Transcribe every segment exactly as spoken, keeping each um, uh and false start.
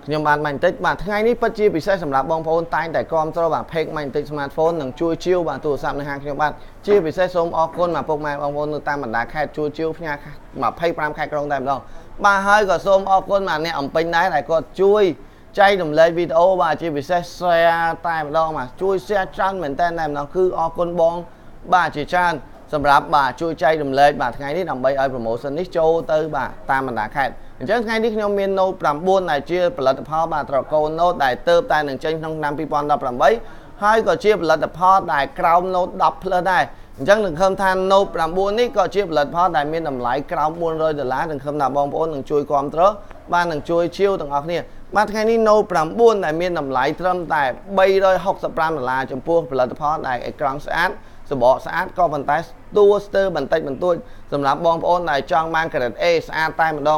ខ្ញុំបានមិនតិចបាទថ្ងៃនេះពិតជាពិសេសសម្រាប់បងប្អូនតែងតែគ្រប់គ្រងបាទ Page មិនតិច Smartphone នឹងជួយជាវបាទទូរស័ព្ទនៅហាងខ្ញុំបាទជាពិសេសសូមអរគុណមកពុកម៉ែបងប្អូននៅតាមបណ្ដាខេត្តជួយជាវផ្ញើ25ខេត្តក្រុងតែម្ដងបាទហើយក៏សូមអរគុណមកអ្នកអំពេញដែរដែលគាត់ជួយចែករំលែកវីដេអូបាទជាពិសេស share តែម្ដងបាទជួយ share ច្រើនមែនតើតែម្ដងគឺអរគុណបងបាទជាច្រើនសម្រាប់បាទជួយចែករំលែកបាទថ្ងៃនេះដើម្បីឲ្យ promotion នេះចូលទៅបាទតាមបណ្ដាខេត្តអញ្ចឹងថ្ងៃនេះខ្ញុំមាន Note 9ដែលជាផលិតផលបាទត្រកូល Note ដែលទៅតែនឹងចេញក្នុងឆ្នាំ2018ហើយក៏ជាផលិតផលដែលក្រោម Note 10 Plus ដែរអញ្ចឹងនឹងឃើញថា Note 9នេះក៏ជាផលិតផលដែលមានតម្លៃក្រោម400ដុល្លារនឹងឃើញថាបងប្អូននឹងជួយគ្រប់គ្រងបាទនឹងជួយជាវទាំងអស់គ្នាបាទថ្ងៃនេះ Note 9ដែលមានតម្លៃត្រឹមតែ365ដុល្លារចំពោះផលិតផលដែលអេក្រង់ស្អាតសបកស្អាតក៏ប៉ុន្តែតួស្ទើរបន្តិចបន្តួចសម្រាប់បងប្អូនដែលចង់បាន Grade A ស្អាតតែម្ដង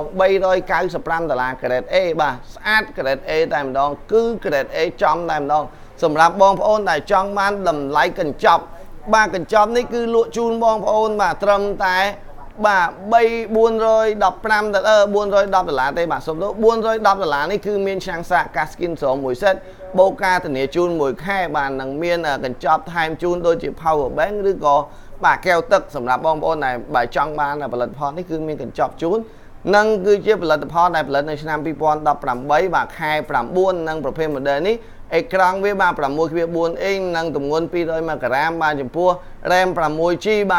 395ដុល្លារ Grade A បាទស្អាត Grade A តែម្ដងគឺ Grade A ចំតែម្ដងសម្រាប់បងប្អូនដែលចង់បានតម្លៃកញ្ចប់បាទកញ្ចប់នេះគឺលក់ជូនបងប្អូនបាទត្រឹមតែបាទ415ដុល្លារទេបាទសុំទោស410ដុល្លារនេះគឺមានឆាំងសាកកាស្គីនស្រោមមួយសេតបូកការធានាជូនមួយខែបាទនឹងមានកញ្ចប់ថែមជូនដូចជា Power Bank ឬក៏បាទកែវទឹកសម្រាប់បងប្អូនដែលបើចង់បានផលិតផលនេះគឺមានកញ្ចប់ជូននិងគឺជាផលិតផលដែលផលិតនៅឆ្នាំ2018បាទខែ9និងប្រភេទ model នេះអេក្រង់វាបាទ 6.4 អ៊ីងនិងទម្ងន់200ម៉ែក្រាមបាទចំពោះ RAM 6G បាទ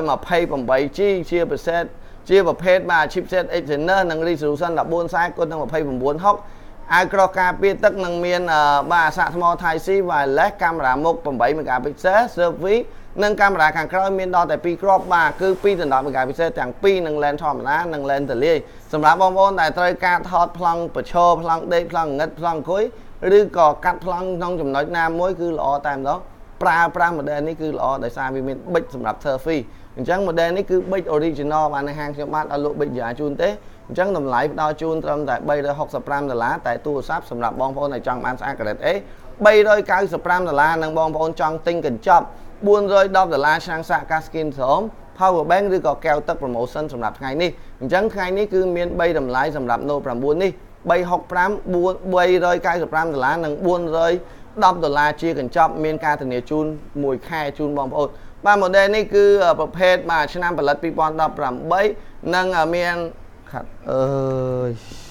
128G ជាប្រភេទជាប្រភេទបាទ chipset Exynos និង resolution 1440 គុណនឹង2960អាវក្រោះការពារទឹកនឹងមានបាទសាកថ្ម Type C wireless កាមេរ៉ាមុខ8 megapixel selfie និងកាមេរ៉ាខាងក្រោយមានដល់តែ2គ្រាប់បាទគឺ2.10 megapixel ទាំងពីរនឹង lens ធម្មតានិង lens ទលាយសម្រាប់បងប្អូនដែលត្រូវការថតប្លង់ប្រឈរប្លង់ដេកប្លង់ងឹតប្លង់អង្គុយឬក៏កាត់ប្លង់ក្នុងចំណុចណាមួយគឺល្អតែម្ដងប្រើប្រាស់ model នេះគឺល្អដោយសារវាមានប៊ិចសម្រាប់ selfie អញ្ចឹង model នេះគឺប៊ិច original បាទនៅហាងខ្ញុំបាទអត់លក់ប៊ិចយ៉ាជូនទេអញ្ចឹងតម្លៃផ្ដល់ជូនត្រឹមតែ365ដុល្លារតែទូរស័ព្ទសម្រាប់បងប្អូនដែលចង់បានស្អាត Grade A 395ដុល្លារនិងបងប្អូនចង់ទិញកញ្ចប់410ដុល្លារឆាំងសាកកាស្គីនស្រោម Power Bank ឬក៏កែវទឹក promotion សម្រាប់ថ្ងៃនេះអញ្ចឹងថ្ងៃនេះគឺមាន3តម្លៃសម្រាប់ Note 9នេះ365 395ដុល្លារនិង410ដុល្លារជាកញ្ចប់មានការធានាជូនមួយខែជូនបងប្អូនបាទ model នេះគឺប្រភេទបាទឆ្នាំផលិត2018និងមានខាត់អើយ